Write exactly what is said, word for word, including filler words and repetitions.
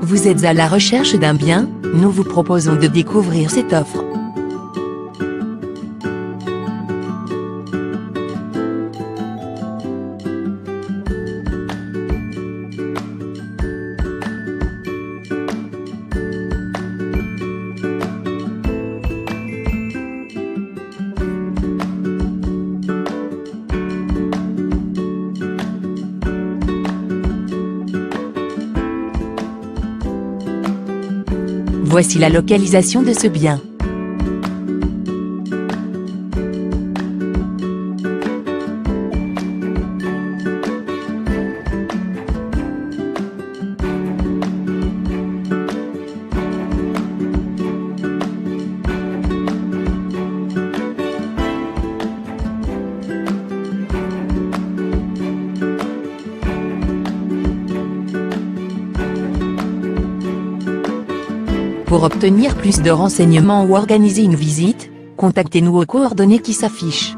Vous êtes à la recherche d'un bien? Nous vous proposons de découvrir cette offre. Voici la localisation de ce bien. Pour obtenir plus de renseignements ou organiser une visite, contactez-nous aux coordonnées qui s'affichent.